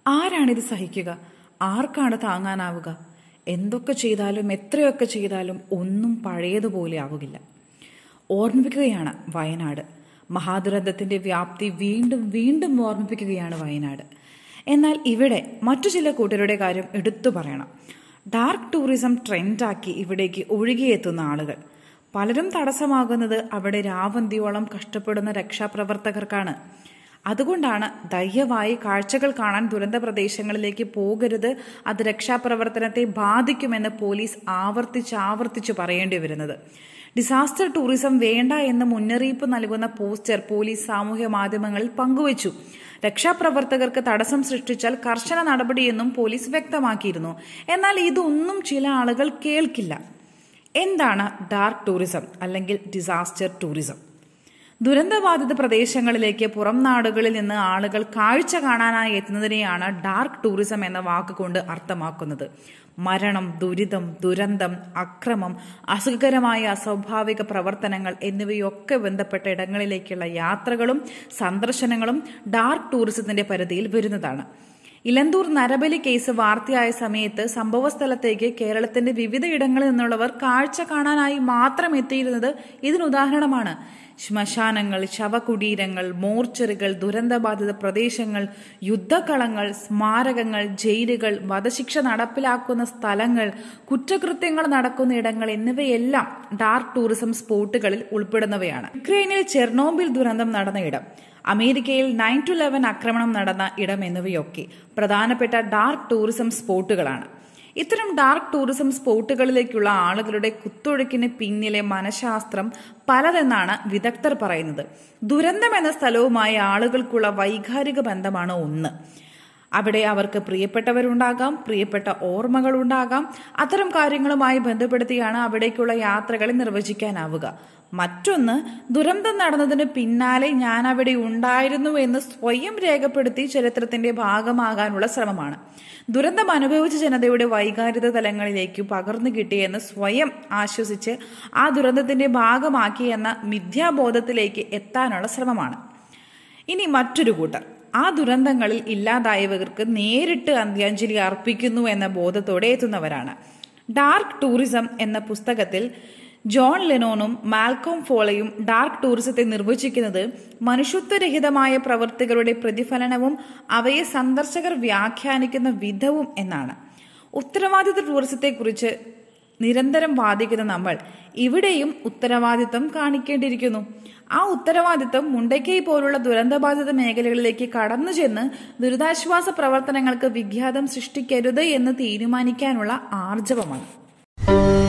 ആരാണിത് സഹിക്കുക? ആർക്കാണ് താങ്ങാനാവുക? എന്തൊക്കെ ചെയ്താലും എത്രയൊക്കെ ചെയ്താലും ഒന്നും പഴയതുപോലെ ആവുകയില്ല. ഓർമ്മിപ്പിക്കുകയാണ് വയനാട്. മഹാദുരന്തത്തിന്റെ വ്യാപ്തി വീണ്ടും വീണ്ടും ഓർമ്മിപ്പിക്കുകയാണ് വയനാട്. എന്നാൽ ഇവിടെ മറ്റു ചില കൂട്ടരുടെ കാര്യം എടുത്തു പറയണം. ഡാർക്ക് ടൂറിസം ട്രെൻഡാക്കി ഇവിടേക്ക് ഒഴുകിയെത്തുന്ന ആളുകൾ പലരും തടസ്സമാകുന്നത് അവിടെ രാവന്തിയോളം കഷ്ടപ്പെടുന്ന രക്ഷാപ്രവർത്തകർക്കാണ്. അതുകൊണ്ടാണ് ദയവായി കാഴ്ചകൾ കാണാൻ ദുരന്ത പ്രദേശങ്ങളിലേക്ക് പോകരുത്, അത് രക്ഷാപ്രവർത്തനത്തെ ബാധിക്കുമെന്ന് പോലീസ് ആവർത്തിച്ച് പറയേണ്ടി വരുന്നത്. ഡിസാസ്റ്റർ ടൂറിസം വേണ്ട എന്ന് മുന്നറിയിപ്പ് നൽകുന്ന പോസ്റ്റർ പോലീസ് സാമൂഹ്യ മാധ്യമങ്ങളിൽ പങ്കുവച്ചു. രക്ഷാപ്രവർത്തകർക്ക് തടസ്സം സൃഷ്ടിച്ചാൽ കർശന നടപടിയെന്നും പോലീസ് വ്യക്തമാക്കിയിരുന്നു. എന്നാൽ ഇതൊന്നും ചില ആളുകൾ കേൾക്കില്ല. എന്താണ് ഡാർക്ക് ടൂറിസം അല്ലെങ്കിൽ ഡിസാസ്റ്റർ ടൂറിസം? ദുരന്തബാധിത പ്രദേശങ്ങളിലേക്ക് പുറം നാടുകളിൽ നിന്ന് ആളുകൾ കാഴ്ച കാണാനായി എത്തുന്നതിനെയാണ് ഡാർക്ക് ടൂറിസം എന്ന വാക്കുകൊണ്ട് അർത്ഥമാക്കുന്നത്. മരണം, ദുരിതം, ദുരന്തം, അക്രമം, അസുഖകരമായ അസ്വാഭാവിക പ്രവർത്തനങ്ങൾ എന്നിവയൊക്കെ ബന്ധപ്പെട്ട ഇടങ്ങളിലേക്കുള്ള യാത്രകളും സന്ദർശനങ്ങളും ഡാർക്ക് ടൂറിസത്തിന്റെ പരിധിയിൽ വരുന്നതാണ്. ഇലന്തൂർ നരബലി കേസ് വാർത്തയായ സമയത്ത് സംഭവസ്ഥലത്തേക്ക് കേരളത്തിന്റെ വിവിധ ഇടങ്ങളിൽ നിന്നുള്ളവർ കാഴ്ച കാണാനായി മാത്രം എത്തിയിരുന്നത് ഇതിനുദാഹരണമാണ്. ശ്മശാനങ്ങൾ, ശവകുടീരങ്ങൾ, മോർച്ചറികൾ, ദുരന്തബാധിത പ്രദേശങ്ങൾ, യുദ്ധക്കളങ്ങൾ, സ്മാരകങ്ങൾ, ജയിലുകൾ, വധശിക്ഷ നടപ്പിലാക്കുന്ന സ്ഥലങ്ങൾ, കുറ്റകൃത്യങ്ങൾ നടക്കുന്ന ഇടങ്ങൾ എന്നിവയെല്ലാം ഡാർക്ക് ടൂറിസം സ്പോട്ടുകളിൽ ഉൾപ്പെടുന്നവയാണ്. യുക്രൈനിൽ ചെർണോബിൽ ദുരന്തം നടന്ന ഇടം, അമേരിക്കയിൽ 9/11 ആക്രമണം നടന്ന ഇടം എന്നിവയൊക്കെ പ്രധാനപ്പെട്ട ഡാർക്ക് ടൂറിസം സ്പോട്ടുകളാണ്. ഇത്തരം ഡാർക്ക് ടൂറിസം സ്പോട്ടുകളിലേക്കുള്ള ആളുകളുടെ കുത്തൊഴുക്കിന് പിന്നിലെ മനഃശാസ്ത്രം പലതെന്നാണ് വിദഗ്ധർ പറയുന്നത്. ദുരന്തം എന്ന സ്ഥലവുമായി ആളുകൾക്കുള്ള വൈകാരിക ബന്ധമാണ് ഒന്ന്. അവിടെ അവർക്ക് പ്രിയപ്പെട്ടവരുണ്ടാകാം, പ്രിയപ്പെട്ട ഓർമ്മകളുണ്ടാകാം. അത്തരം കാര്യങ്ങളുമായി ബന്ധപ്പെടുത്തിയാണ് അവിടേക്കുള്ള യാത്രകളെ നിർവചിക്കാനാവുക. മറ്റൊന്ന്, ദുരന്തം നടന്നതിന് പിന്നാലെ ഞാൻ അവിടെ ഉണ്ടായിരുന്നു എന്ന് സ്വയം രേഖപ്പെടുത്തി ചരിത്രത്തിന്റെ ഭാഗമാകാനുള്ള ശ്രമമാണ്. ദുരന്തം അനുഭവിച്ച ജനതയുടെ വൈകാരിക തലങ്ങളിലേക്ക് പകർന്നു കിട്ടിയെന്ന് സ്വയം ആശ്വസിച്ച് ആ ദുരന്തത്തിന്റെ ഭാഗമാക്കി എന്ന മിഥ്യാബോധത്തിലേക്ക് എത്താനുള്ള ശ്രമമാണ്. ഇനി മറ്റൊരു കൂട്ടർ ആ ദുരന്തങ്ങളിൽ ഇല്ലാതായവർക്ക് നേരിട്ട് അന്ത്യാഞ്ജലി അർപ്പിക്കുന്നു എന്ന ബോധത്തോടെ എത്തുന്നവരാണ്. ഡാർക്ക് ടൂറിസം എന്ന പുസ്തകത്തിൽ ജോൺ ലെനോണും മാൽക്കോം ഫോളയും ഡാർക്ക് ടൂറിസത്തെ നിർവചിക്കുന്നത് മനുഷ്യത്വരഹിതമായ പ്രവൃത്തികളുടെ പ്രതിഫലനവും അവയെ സന്ദർശകർ വ്യാഖ്യാനിക്കുന്ന വിധവും എന്നാണ്. ഉത്തരവാദിത്ത ടൂറിസത്തെക്കുറിച്ച് നിരന്തരം വാദിക്കുന്ന നമ്മൾ ഇവിടെയും ഉത്തരവാദിത്തം കാണിക്കേണ്ടിയിരിക്കുന്നു. ആ ഉത്തരവാദിത്തം മുണ്ടക്കൈ പോലുള്ള ദുരന്തബാധിത മേഖലകളിലേക്ക് കടന്നു ചെന്ന് ദുരിതാശ്വാസ പ്രവർത്തനങ്ങൾക്ക് വിഘാതം സൃഷ്ടിക്കരുത് എന്ന് തീരുമാനിക്കാനുള്ള ആർജവമാണ്.